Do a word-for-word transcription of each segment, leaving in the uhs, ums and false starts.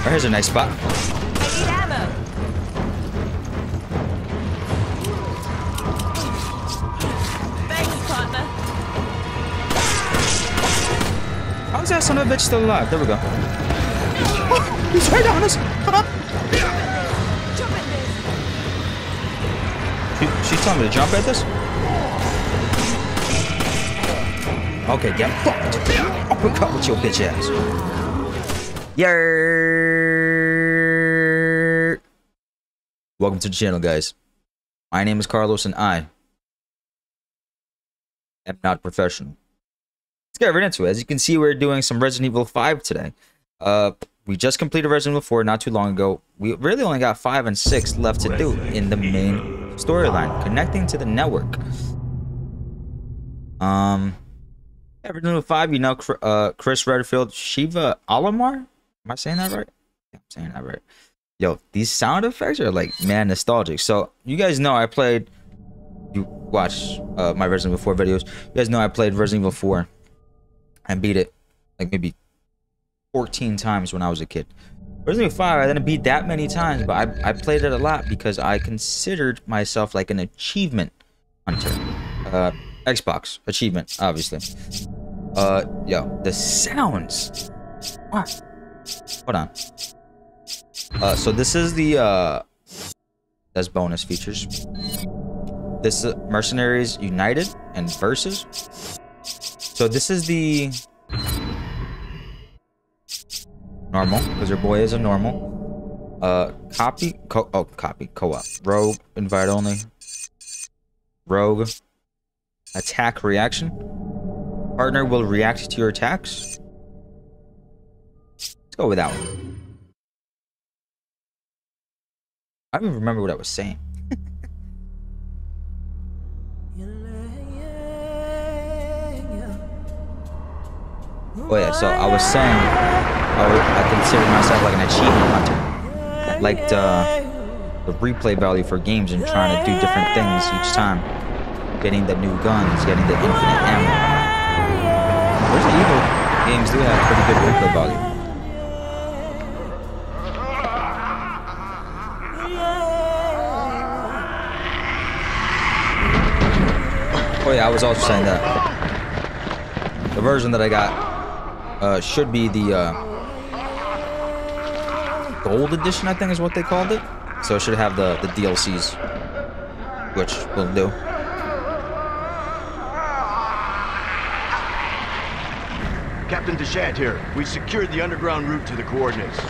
Oh, here's a nice spot. I need ammo. Thanks, partner. How is that son of a bitch still alive? There we go. Oh, he's right on us. Jump at this. She, she's telling me to jump at this? Okay, get fucked. Uppercut with your bitch ass. Yer. Welcome to the channel, guys. My name is Carlos, and I am not professional. Let's get right into it. As you can see, we're doing some Resident Evil five today. Uh, we just completed Resident Evil four not too long ago. We really only got five and six left to do in the main storyline, connecting to the network. Um, yeah, Resident Evil five, you know, uh, Chris Redfield, Shiva Alamar. Am I saying that right? Yeah, I'm saying that right. Yo, these sound effects are like, man, nostalgic. So you guys know I played. You watch uh, my Resident Evil four videos. You guys know I played Resident Evil four and beat it like maybe fourteen times when I was a kid. Resident Evil five, I didn't beat that many times, but I, I played it a lot because I considered myself like an achievement hunter. Uh, Xbox achievement, obviously. Uh, yo, the sounds. Ah. Hold on. Uh, so this is the uh, that's bonus features. This is Mercenaries United and Versus. So this is the normal, because your boy is a normal. Uh, copy, co oh, copy, co-op. Rogue, invite only. Rogue, attack reaction. Partner will react to your attacks. Let's go with that one. I don't even remember what I was saying. Oh yeah, so I was saying I, would, I consider myself like an achievement hunter. Like the, the replay value for games and trying to do different things each time. Getting the new guns, getting the infinite ammo. Resident Evil games do have pretty good replay value. Oh yeah, I was also saying that the version that I got uh, should be the uh, gold edition, I think is what they called it. So it should have the, the D L Cs, which will do. Captain Deshant here. We secured the underground route to the coordinates.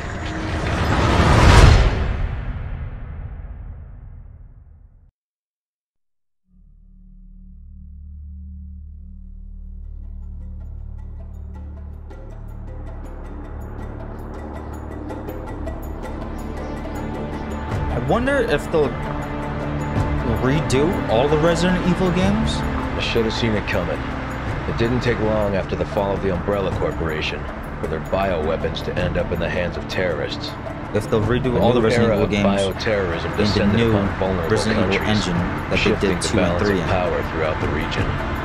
I wonder if they'll redo all the Resident Evil games. I should have seen it coming. It didn't take long after the fall of the Umbrella Corporation for their bioweapons to end up in the hands of terrorists. If they'll redo The all the new Resident era Evil of games bioterrorism in the descended new upon vulnerable Resident Evil countries, engine that they shifting did the two and balance three of in. power throughout the region.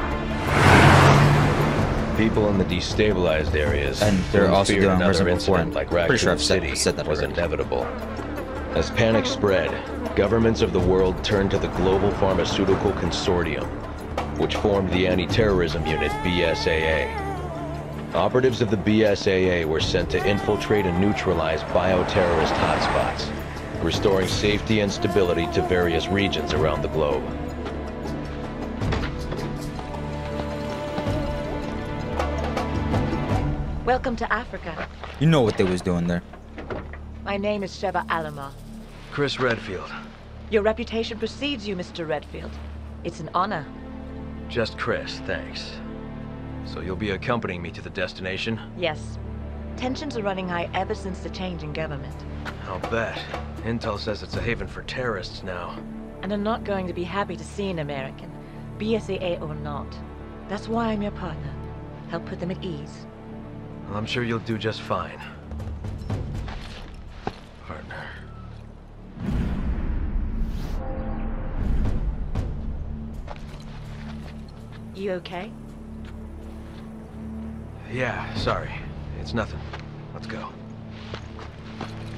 People in the destabilized areas And they're soon also feared doing another Resident Evil four. incident like Pretty sure Raccoon I've said, City said that was already. inevitable. As panic spread, governments of the world turned to the Global Pharmaceutical Consortium, which formed the anti-terrorism unit B S A A. Operatives of the B S A A were sent to infiltrate and neutralize bioterrorist hotspots, restoring safety and stability to various regions around the globe. Welcome to Africa. You know what they was doing there. My name is Sheva Alomar. Chris Redfield. Your reputation precedes you, Mister Redfield. It's an honor. Just Chris, thanks. So you'll be accompanying me to the destination? Yes. Tensions are running high ever since the change in government. I'll bet. Intel says it's a haven for terrorists now. And I'm not going to be happy to see an American, B S A A or not. That's why I'm your partner. Help put them at ease. Well, I'm sure you'll do just fine. Partner. You okay? Yeah, sorry. It's nothing. Let's go.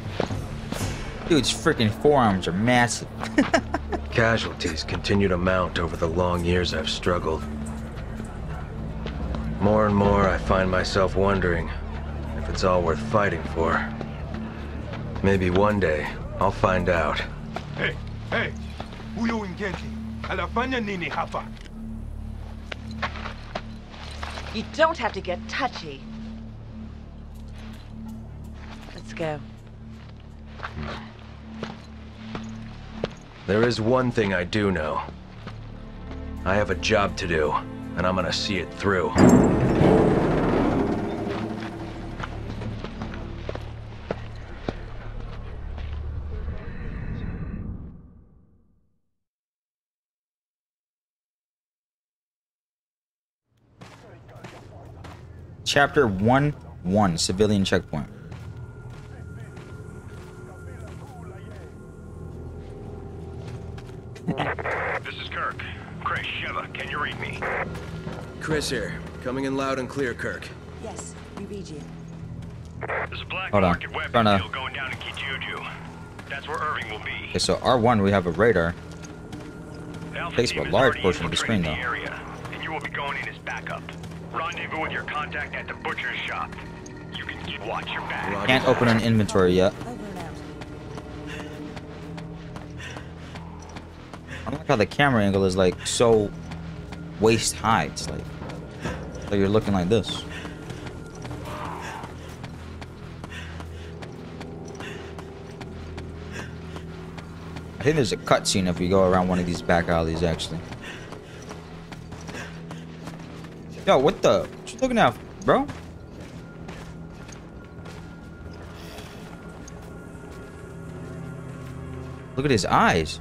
Dude's freaking forearms are massive. Casualties continue to mount over the long years I've struggled. More and more, I find myself wondering if it's all worth fighting for. Maybe one day, I'll find out. Hey, hey! Huyo ingenti. Alafanya nini hapa? You don't have to get touchy. Let's go. There is one thing I do know. I have a job to do, and I'm gonna see it through. Chapter one one, Civilian Checkpoint. This is Kirk. Chris, Sheva, can you read me? Chris here. Coming in loud and clear, Kirk. Yes, we read you. There's a black Hold on. market weapons Trying to- deal going down in Kijuju. That's where Irving will be. Okay, so R one we have a radar. Alpha Takes team up a has large already portion of the screen, infiltrated though. the area, and you will be going in as backup. Rendezvous with your contact at the butcher's shop. You can keep watch your back. Roger Can't that. open an inventory yet. Over and out. I don't like how the camera angle is like so waist high. It's like, so you're looking like this. I think there's a cutscene if we go around one of these back alleys, actually. Yo, what the? What you looking at, bro? Look at his eyes.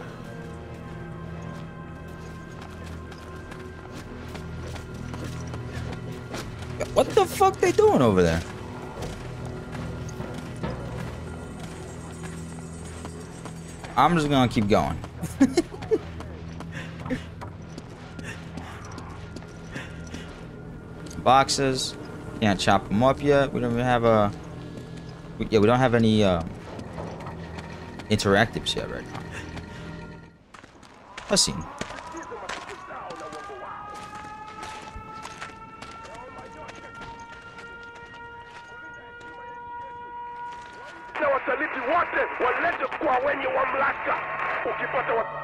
What the fuck they doing over there? I'm just gonna keep going. Boxes. Can't chop them up yet. We don't even have a... We, yeah, we don't have any uh, interactives yet right now. Let's see. Na wasaliti wote walete kwa wenye mamlaka. Ukipata wa...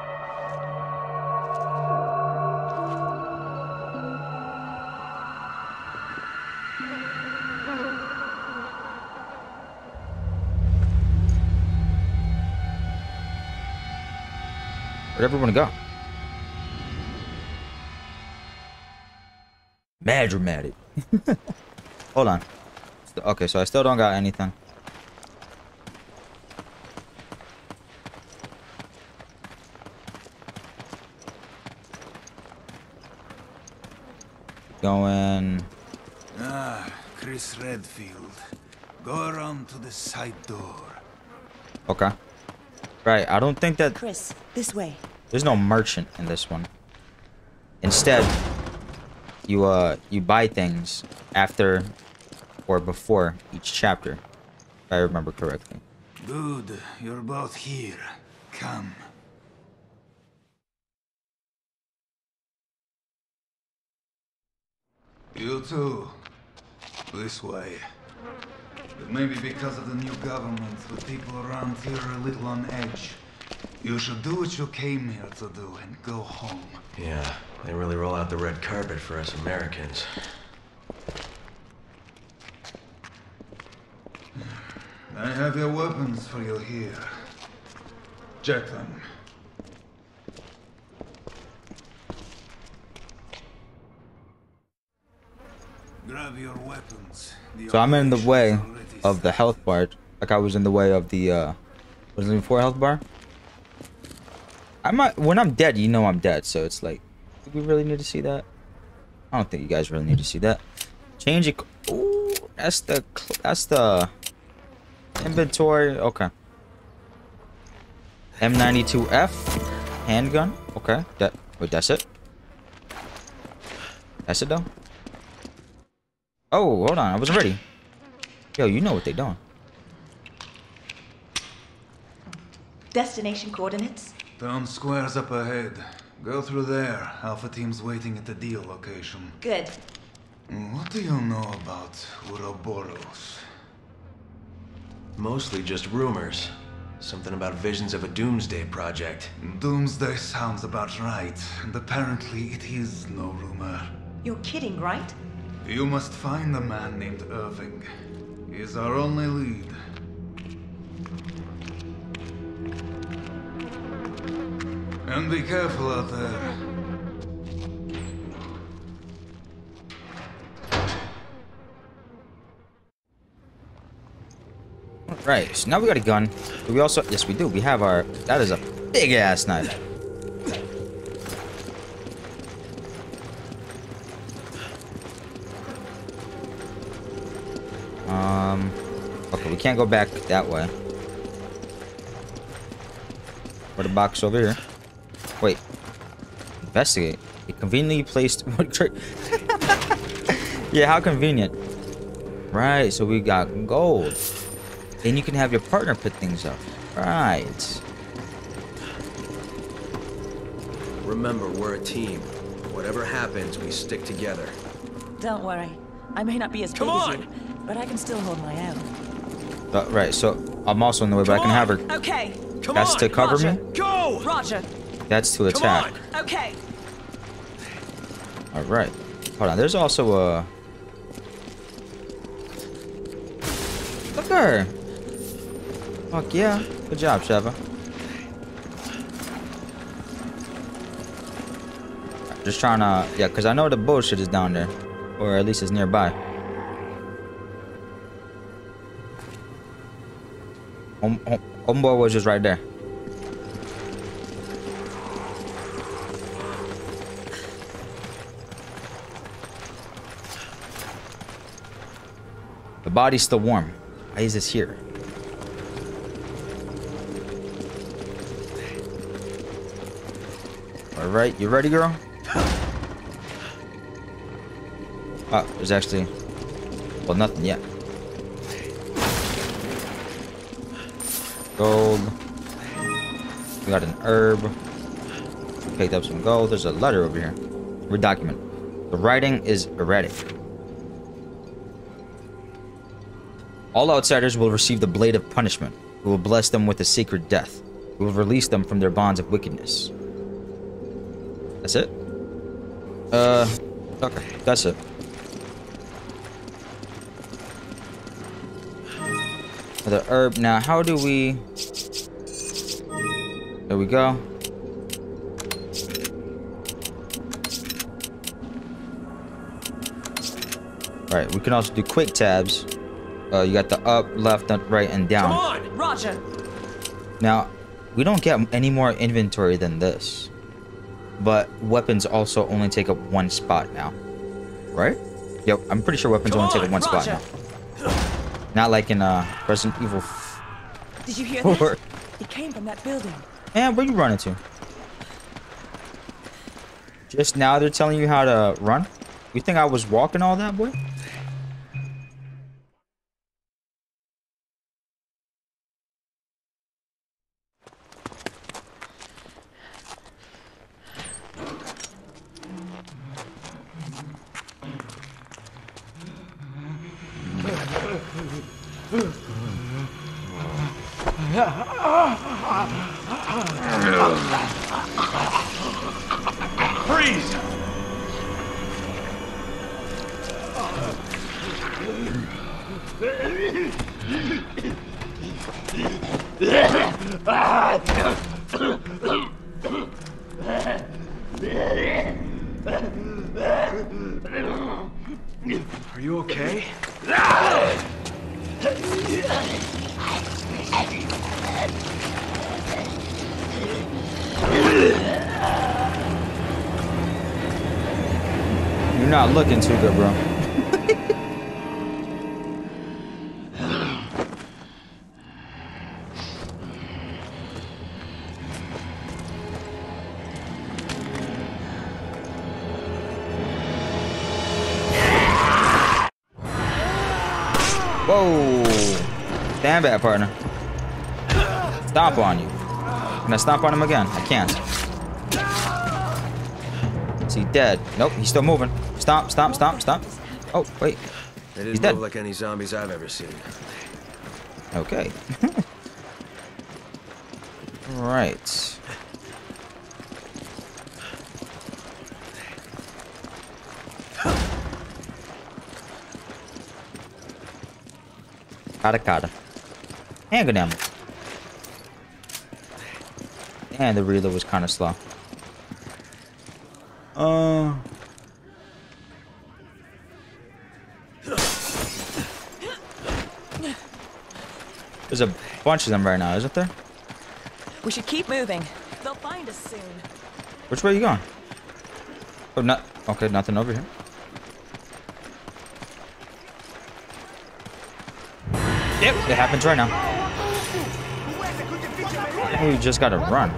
Where'd everyone go? Mad dramatic. Hold on. St- Okay, so I still don't got anything. Going. Ah, Chris Redfield. Go around to the side door. Okay. Right, I don't think that Chris, this way. there's no merchant in this one. Instead, you uh you buy things after or before each chapter, if I remember correctly. Good, you're both here. Come. You too. This way. But maybe because of the new government, the people around here are a little on edge. You should do what you came here to do and go home. Yeah, they really roll out the red carpet for us Americans. I have your weapons for you here. Check them. Grab your weapons. The So I'm in the way operation's already of the health bar, like I was in the way of the uh was it before health bar? I might when I'm dead, you know I'm dead, so it's like, do we really need to see that? I don't think you guys really need to see that. Change it. Ooh, that's the cl- that's the inventory. Okay. M ninety-two F handgun. Okay. That wait, that's it. That's it though. Oh, hold on. I wasn't ready. Yo, you know what they doing. Destination coordinates? Town square's up ahead. Go through there. Alpha team's waiting at the deal location. Good. What do you know about Ouroboros? Mostly just rumors. Something about visions of a doomsday project. Doomsday sounds about right, and apparently it is no rumor. You're kidding, right? You must find a man named Irving. He is our only lead. And be careful out there. Right, so now we got a gun. Do we also... Yes, we do. We have our... That is a big-ass knife. Um... Okay, we can't go back that way. Put a box over here. Wait. Investigate. A conveniently placed... Yeah, how convenient. Right, so we got gold. Then you can have your partner put things up. Right. Remember, we're a team. Whatever happens, we stick together. Don't worry. I may not be as big Come as on! you, but I can still hold my own. Uh, right, so I'm also in the way, but I can have her. Okay. Come That's on! to cover Roger. me? Go! Roger. That's to Come attack. on! Okay. Alright. Hold on, there's also a... Look at her! Fuck yeah. Good job, Sheva. Just trying to... Yeah, because I know the bullshit is down there. Or at least it's nearby. Home, home, homeboy was just right there. The body's still warm. Why is this here? Alright, you ready, girl? Oh, there's actually... Well, nothing yet. Gold. We got an herb. Picked up some gold. There's a letter over here. Read document. The writing is erratic. All outsiders will receive the blade of punishment. We will bless them with a sacred death. We will release them from their bonds of wickedness. That's it? Uh, okay, that's it. The herb. Now, how do we... There we go. Right, we can also do quick tabs. Uh, you got the up, left, right, and down. Come on! Roger. Now, we don't get any more inventory than this. But weapons also only take up one spot now. Right? Yep, I'm pretty sure weapons Come only take on, up one spot Roger. now. Not like in uh, Resident Evil Did you hear four. that? It came from that building. Man, where you running to? Just now they're telling you how to run? You think I was walking all that, boy? Freeze! Are you okay? You're not looking too good, bro. Whoa. Stand back, partner. Stomp on you. Can I stomp on him again? I can't. Is he dead? Nope, he's still moving. Stomp, stomp, stomp, stomp. Oh, wait. They He's didn't dead. move like any zombies I've ever seen. Okay. Right. Kata kata. Handgun ammo. And the reload was kind of slow. Uh. There's a bunch of them right now, isn't there? We should keep moving. They'll find us soon. Which way are you going? Oh, not okay. Nothing over here. Yep, it happens right now. We just gotta run.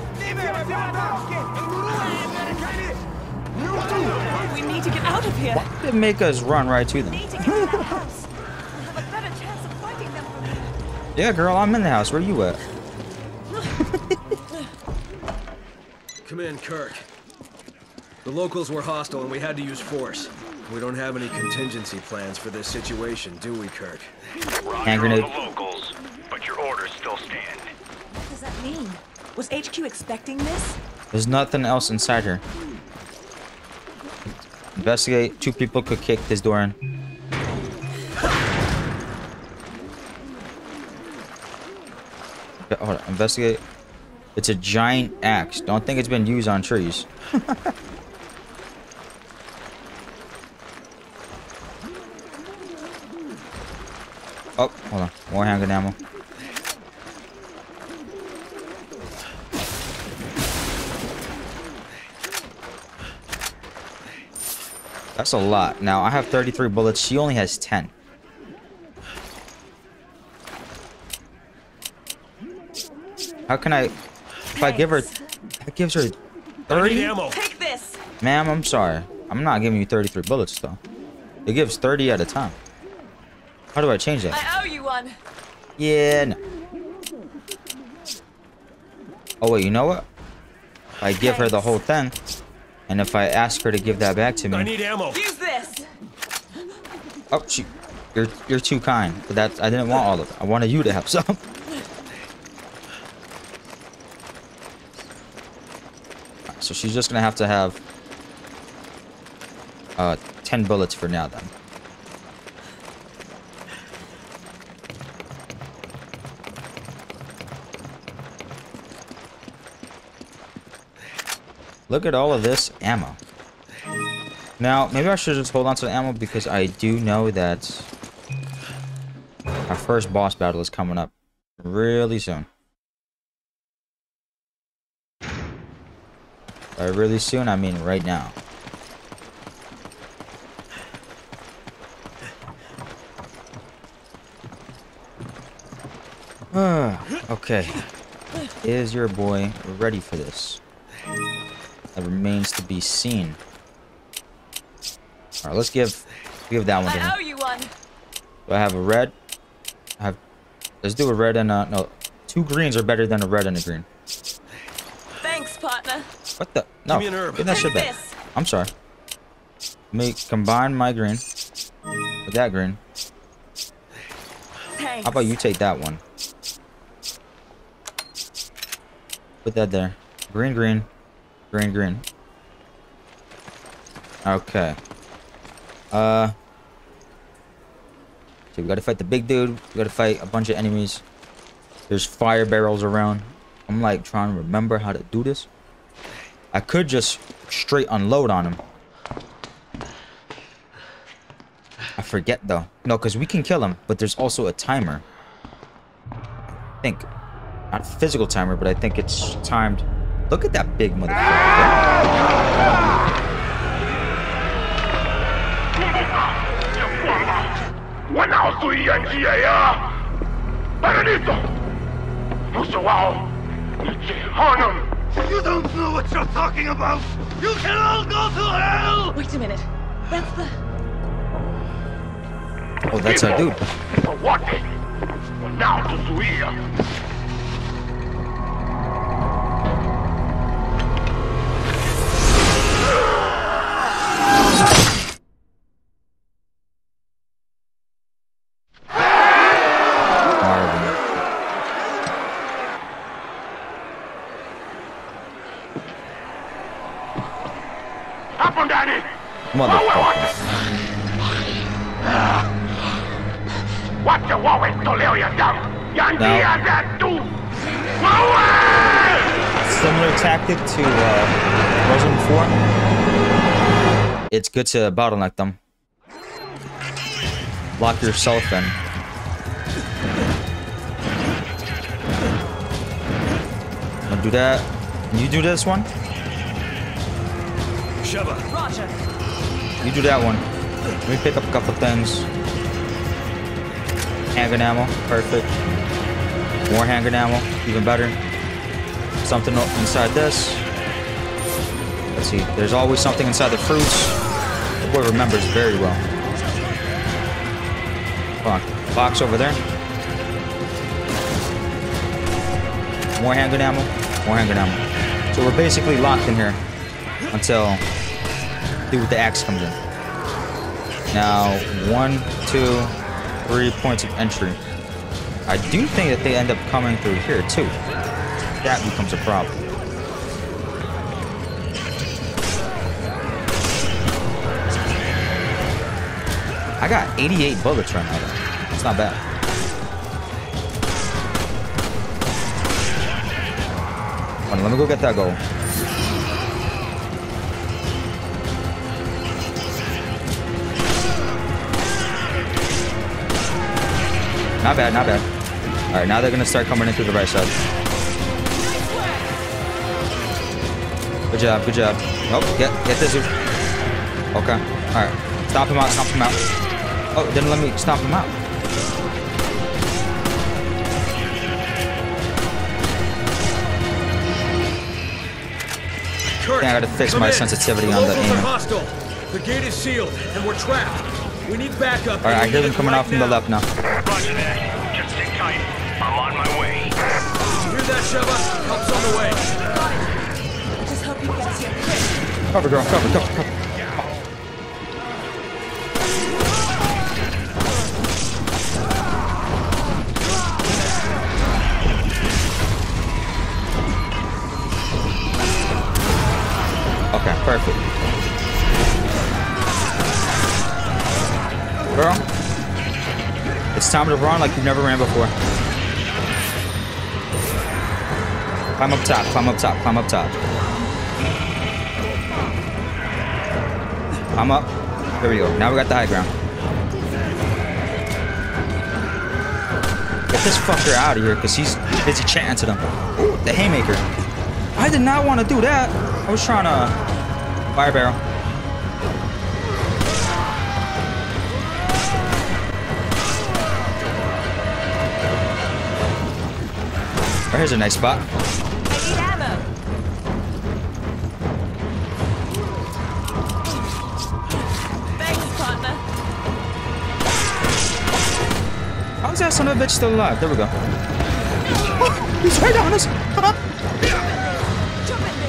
We need to get out of here. Why did it make us run right to them? We need to get to the house. We'll have a better chance of fighting them from here. Yeah, girl, I'm in the house. Where you at? Come in, Kirk. The locals were hostile and we had to use force. We don't have any contingency plans for this situation, do we, Kirk? Hand grenade. The locals, but your orders still stand. What does that mean? Was H Q expecting this? There's nothing else inside here. Investigate. Two people could kick this door in. Okay, hold on. Investigate. It's a giant axe. Don't think it's been used on trees. Oh, hold on. More handgun ammo. That's a lot. Now, I have thirty-three bullets. She only has ten. How can I... If I give her... That gives her thirty? ammo. Take this. Ma'am, I'm sorry. I'm not giving you thirty-three bullets, though. It gives thirty at a time. How do I change that? I owe you one. Yeah, no. Oh, wait, you know what? If I give her the whole thing, and if I ask her to give that back to me... I need ammo. Use this. Oh, she... You're, you're too kind. But that, I didn't want all of it. I wanted you to have some. So she's just gonna have to have... Uh, ten bullets for now, then. Look at all of this ammo. Now, maybe I should just hold on to the ammo because I do know that our first boss battle is coming up really soon. By really soon, I mean right now. Okay. Is your boy ready for this? That remains to be seen. All right, let's give give that one to him. I owe you one. Do I have a red? I have. Let's do a red and a no. Two greens are better than a red and a green. Thanks, partner. What the? No. Give me an herb. Give that Take shit back. this. I'm sorry. Let me combine my green with that green. Thanks. How about you take that one? Put that there. Green, green. Green, green. Okay. Uh. So we gotta fight the big dude. We gotta fight a bunch of enemies. There's fire barrels around. I'm like trying to remember how to do this. I could just straight unload on him. I forget though. No, because we can kill him, but there's also a timer. I think. Not a physical timer, but I think it's timed. Look at that big motherfucker. You don't know what you're talking about! You can all go to hell! Wait a minute. That's the... Oh, that's our dude. For what? Now to Suia. Motherfucker. What you want with Toleo, you dumb? Yandy Now- and that too! Similar tactic to uh, Resident four. It's good to bottleneck them. Lock yourself in. I'll do that. Can you do this one? Sheva. Roger. You do that one. Let me pick up a couple things. Handgun ammo, perfect. More handgun ammo, even better. Something inside this. Let's see, there's always something inside the fruits. The boy remembers very well. Come on, box over there. More handgun ammo, more handgun ammo. So we're basically locked in here until dude with the axe comes in. Now, one, two, three points of entry. I do think that they end up coming through here too. That becomes a problem. I got eighty-eight bullets right now, though. It's not bad. Hold on, let me go get that goal. Not bad, not bad. Alright, now they're gonna start coming in through the right side. Good job, good job. Oh, get get this dude. Okay. Alright. Stomp him out, stomp him out. Oh, it didn't let me stomp him out. Kurt, I gotta fix come my in. sensitivity the on the locals aim. are hostile. The gate is sealed, and we're trapped. We need backup. Alright, I and we hear need them it coming right out from the now. left now. Roger that. Just sit tight. I'm on my way. You hear that, Sheva? Help's on the way. Just hope you get here quick. Cover, girl, cover, cover, cover. Okay, perfect. Girl, it's time to run like you've never ran before. Climb up top, climb up top, climb up top. Climb up. There we go. Now we got the high ground. Get this fucker out of here because he's busy chatting to them. Ooh, the haymaker. I did not want to do that. I was trying to fire barrel. Oh, here's a nice spot. I need ammo. Thanks, partner. How is that son of a bitch still alive? There we go. Oh, he's right on us. Jump at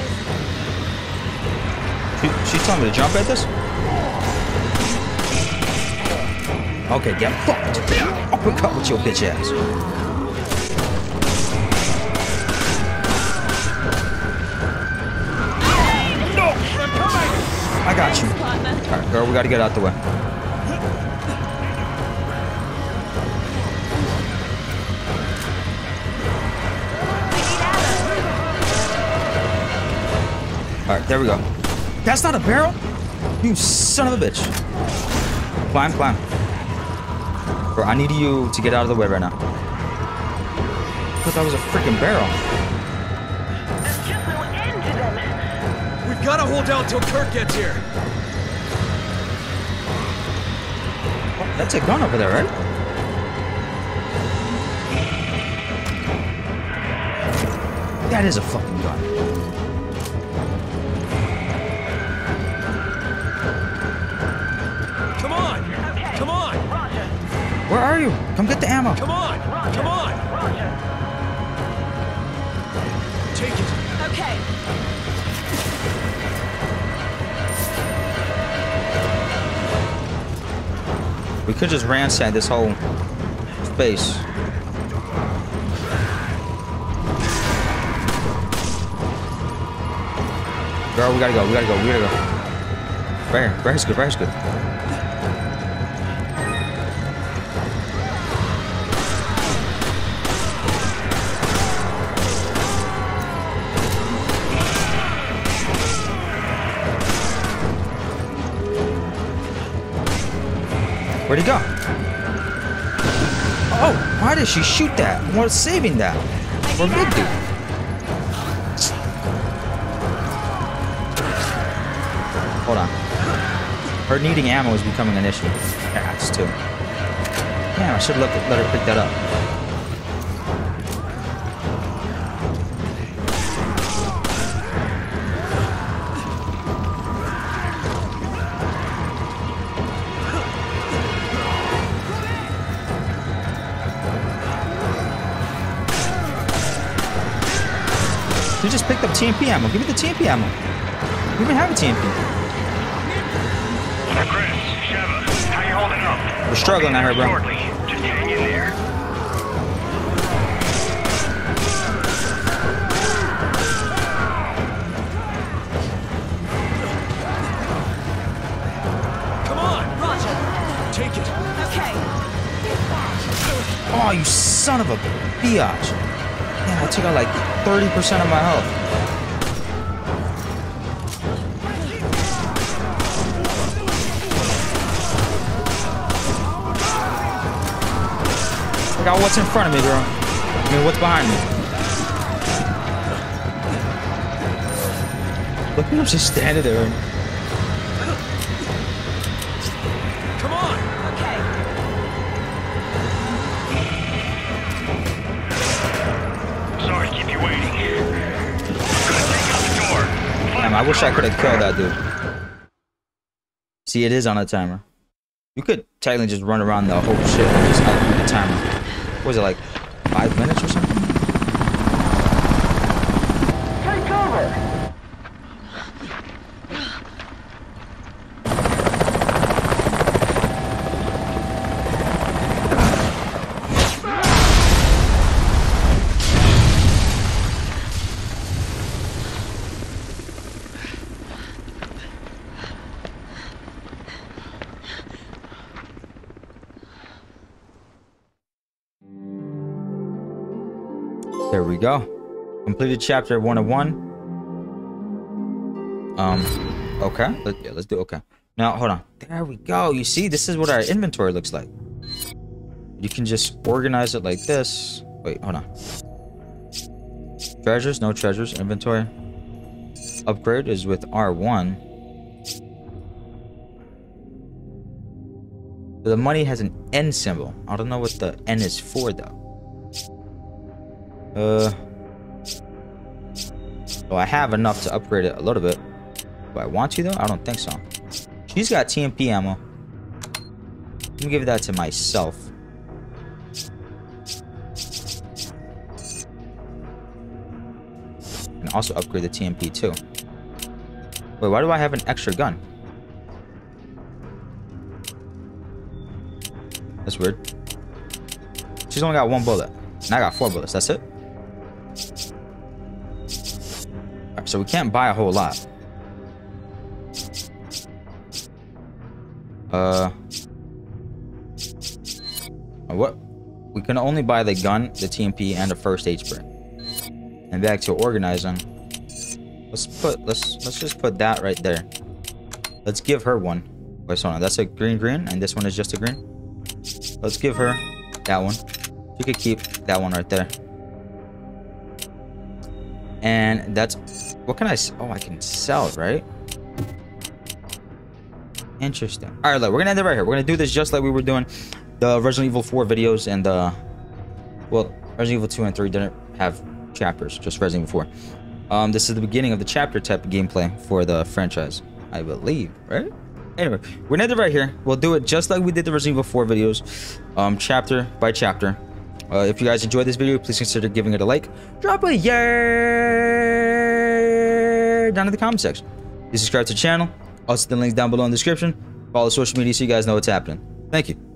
this. She, she telling me to jump at this? Okay, get fucked. Uppercut with your bitch ass. I got you. Alright, girl, we gotta get out the way. Alright, there we go. That's not a barrel? You son of a bitch. Climb, climb. Bro, I need you to get out of the way right now. I thought that was a freaking barrel. We've got to hold out till Kurt gets here. Oh, that's a gun over there, right? That is a fucking gun. Come on! Come on! Where are you? Come get the ammo. Come on! Come on! Take it. Okay. We could just ransack this whole space. Girl, we gotta go, we gotta go, we gotta go. Right here. Right here's good. Right here's good. Where'd he go? Oh, why did she shoot that? I was saving that. For big dude. Hold on. Her needing ammo is becoming an issue. Yeah, it's too. Damn, I should have let, let her pick that up. You just picked up T M P ammo. Give me the T M P ammo. We even have a T M P. Chris, Sheva, how you holding up? We're struggling out here, bro. Shortly. Just hang in there. Come on! Roger. Take it! Okay. Oh, you son of a biatch. Yeah, I took out like thirty percent of my health. Look at what's in front of me, girl. I mean, what's behind me? Look at him just standing there. Come on! Okay. Sorry to keep you waiting. I'm gonna take out the door. Damn, I wish I could have killed that dude. See, it is on a timer. You could technically just run around the whole shit and just outdo the timer. What was it, like five minutes or something? Take cover! There we go. Completed chapter one oh one. Um, okay. Let, yeah, let's do okay. Now, hold on. There we go. You see, this is what our inventory looks like. You can just organize it like this. Wait, hold on. Treasures, no treasures. Inventory. Upgrade is with R one. The money has an N symbol. I don't know what the N is for, though. Uh, well, I have enough to upgrade it a little bit. Do I want to, though? I don't think so. She's got T M P ammo. Let me give that to myself. And also upgrade the T M P, too. Wait, why do I have an extra gun? That's weird. She's only got one bullet. And I got four bullets. That's it? Alright, so we can't buy a whole lot. Uh... What? We can only buy the gun, the T M P, and the first aid spray. And back to organizing. Let's put, let's, let's just put that right there. Let's give her one. Wait, hold on. That's a green green, and this one is just a green. Let's give her that one. You could keep that one right there. And that's... What can I... Oh, I can sell it, right? Interesting. Alright, look. We're gonna end it right here. We're gonna do this just like we were doing the Resident Evil four videos and the... Well, Resident Evil two and three didn't have chapters. Just Resident Evil four. Um, this is the beginning of the chapter type of gameplay for the franchise. I believe, right? Anyway, we're gonna end it right here. We'll do it just like we did the Resident Evil four videos. Um, chapter by chapter. Uh, if you guys enjoyed this video, please consider giving it a like. Drop a yeah down in the comment section. Please subscribe to the channel. Also, the links down below in the description. Follow social media so you guys know what's happening. Thank you.